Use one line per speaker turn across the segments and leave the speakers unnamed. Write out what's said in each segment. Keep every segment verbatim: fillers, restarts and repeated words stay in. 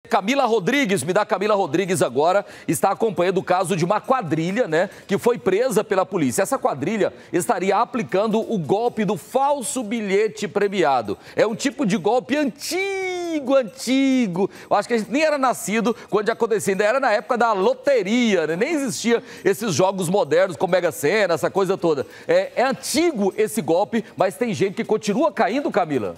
Camila Rodrigues, me dá Camila Rodrigues agora, está acompanhando o caso de uma quadrilha, né, que foi presa pela polícia. Essa quadrilha estaria aplicando o golpe do falso bilhete premiado. É um tipo de golpe antigo, antigo. Eu acho que a gente nem era nascido quando acontecia, ainda era na época da loteria, né? Nem existia esses jogos modernos com Mega Sena, essa coisa toda. É, é antigo esse golpe, mas tem gente que continua caindo, Camila.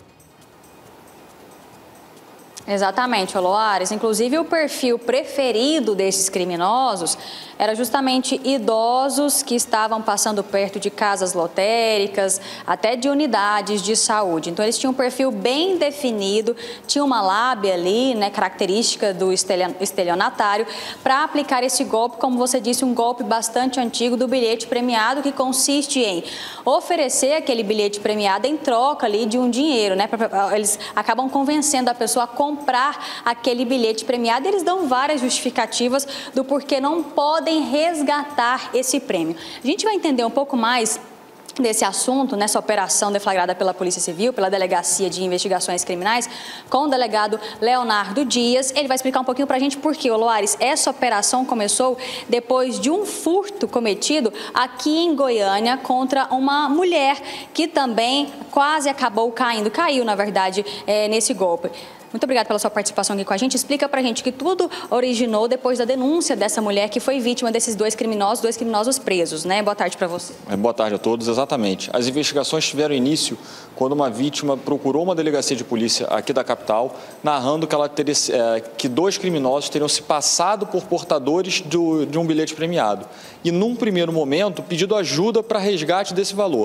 Exatamente, Oloares. Inclusive, o perfil preferido desses criminosos era justamente idosos que estavam passando perto de casas lotéricas, até de unidades de saúde. Então, eles tinham um perfil bem definido, tinha uma lábia ali, né, característica do estelionatário, para aplicar esse golpe, como você disse, um golpe bastante antigo do bilhete premiado, que consiste em oferecer aquele bilhete premiado em troca ali de um dinheiro, né? Eles acabam convencendo a pessoa a comprar aquele bilhete premiado e eles dão várias justificativas do porquê não podem resgatar esse prêmio. A gente vai entender um pouco mais desse assunto, nessa operação deflagrada pela Polícia Civil, pela Delegacia de Investigações Criminais, com o delegado Leonardo Dias. Ele vai explicar um pouquinho pra gente por quê, Loares. Essa operação começou depois de um furto cometido aqui em Goiânia contra uma mulher que também quase acabou caindo, caiu, na verdade, é, nesse golpe. Muito obrigada pela sua participação aqui com a gente. Explica pra gente que tudo originou depois da denúncia dessa mulher que foi vítima desses dois criminosos, dois criminosos presos, né? Boa tarde para você.
É, boa tarde a todos, exatamente. As investigações tiveram início quando uma vítima procurou uma delegacia de polícia aqui da capital, narrando que, ela teria, é, que dois criminosos teriam se passado por portadores do, de um bilhete premiado. E, num primeiro momento, pedido ajuda para resgate desse valor.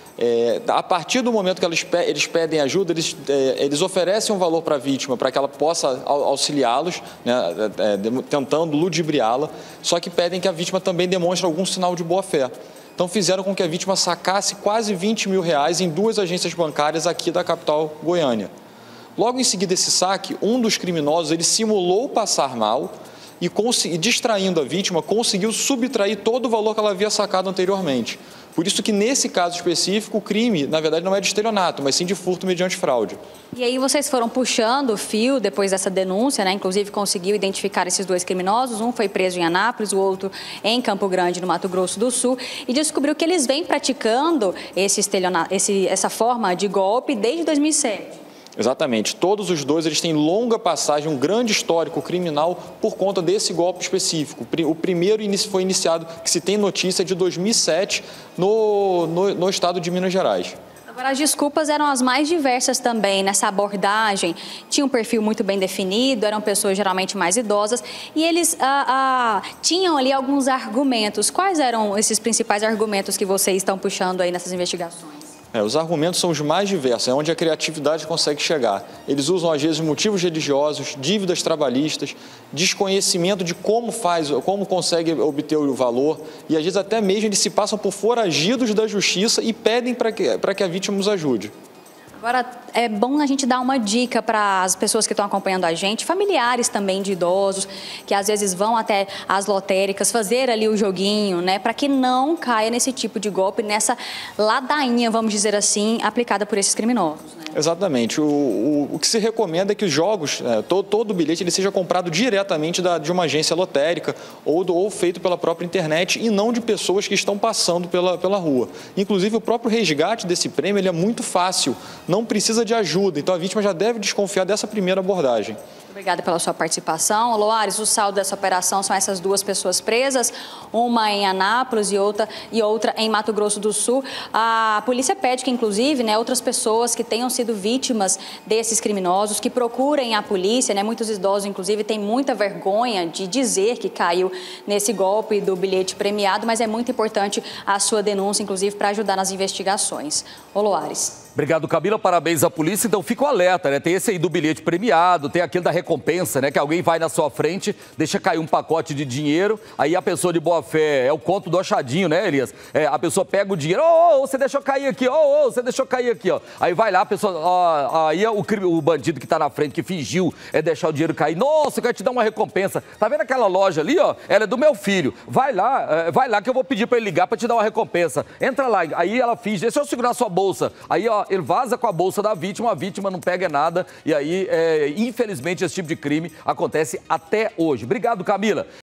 É, a partir do momento que eles, eles pedem ajuda, eles, é, eles oferecem um valor para a vítima para que ela possa auxiliá-los, né, é, é, tentando ludibriá-la, só que pedem que a vítima também demonstre algum sinal de boa-fé. Então fizeram com que a vítima sacasse quase vinte mil reais em duas agências bancárias aqui da capital Goiânia. Logo em seguida desse saque, um dos criminosos ele simulou passar mal e, distraindo a vítima, conseguiu subtrair todo o valor que ela havia sacado anteriormente. Por isso que, nesse caso específico, o crime, na verdade, não é de estelionato, mas sim de furto mediante fraude.
E aí vocês foram puxando o fio depois dessa denúncia, né? Inclusive conseguiu identificar esses dois criminosos, um foi preso em Anápolis, o outro em Campo Grande, no Mato Grosso do Sul, e descobriu que eles vêm praticando esse estelionato, esse, essa forma de golpe desde dois mil e sete.
Exatamente. Todos os dois eles têm longa passagem, um grande histórico criminal por conta desse golpe específico. O primeiro foi iniciado, que se tem notícia, de dois mil e sete no, no, no estado de Minas Gerais.
Agora, as desculpas eram as mais diversas também nessa abordagem. Tinha um perfil muito bem definido, eram pessoas geralmente mais idosas e eles ah, ah, tinham ali alguns argumentos. Quais eram esses principais argumentos que vocês estão puxando aí nessas investigações?
É, os argumentos são os mais diversos, é onde a criatividade consegue chegar. Eles usam, às vezes, motivos religiosos, dívidas trabalhistas, desconhecimento de como faz, como consegue obter o valor e, às vezes, até mesmo eles se passam por foragidos da justiça e pedem para que, para que a vítima os ajude.
Agora, é bom a gente dar uma dica para as pessoas que estão acompanhando a gente, familiares também de idosos, que às vezes vão até as lotéricas fazer ali o joguinho, né, para que não caia nesse tipo de golpe, nessa ladainha, vamos dizer assim, aplicada por esses criminosos, né?
Exatamente. O, o, o que se recomenda é que os jogos, é, todo, todo o bilhete ele seja comprado diretamente da, de uma agência lotérica ou, do, ou feito pela própria internet e não de pessoas que estão passando pela, pela rua. Inclusive, o próprio resgate desse prêmio ele é muito fácil, não precisa de ajuda, então a vítima já deve desconfiar dessa primeira abordagem.
Obrigada pela sua participação. Loares, o saldo dessa operação são essas duas pessoas presas, uma em Anápolis e outra, e outra em Mato Grosso do Sul. A polícia pede que, inclusive, né, outras pessoas que tenham sido vítimas desses criminosos, que procurem a polícia, né, muitos idosos, inclusive, têm muita vergonha de dizer que caiu nesse golpe do bilhete premiado, mas é muito importante a sua denúncia, inclusive, para ajudar nas investigações. Ô, Loares.
Obrigado, Camila. Parabéns à polícia. Então, fica o alerta, né? Tem esse aí do bilhete premiado, tem aquele da recompensa, né? Que alguém vai na sua frente, deixa cair um pacote de dinheiro, aí a pessoa de boa fé, é o conto do achadinho, né, Elias? É, a pessoa pega o dinheiro, ô, oh, oh, você deixou cair aqui, ô, oh, oh, você deixou cair aqui, ó. Aí vai lá, a pessoa, ó, aí é o, o bandido que tá na frente, que fingiu é deixar o dinheiro cair. Nossa, eu quero te dar uma recompensa. Tá vendo aquela loja ali, ó? Ela é do meu filho. Vai lá, vai lá que eu vou pedir pra ele ligar pra te dar uma recompensa. Entra lá. Aí ela finge, deixa eu segurar sua bolsa. Aí, ó, ele vaza com a bolsa da vítima, a vítima não pega nada, e aí, é, infelizmente, esse esse tipo de crime acontece até hoje. Obrigado, Camila.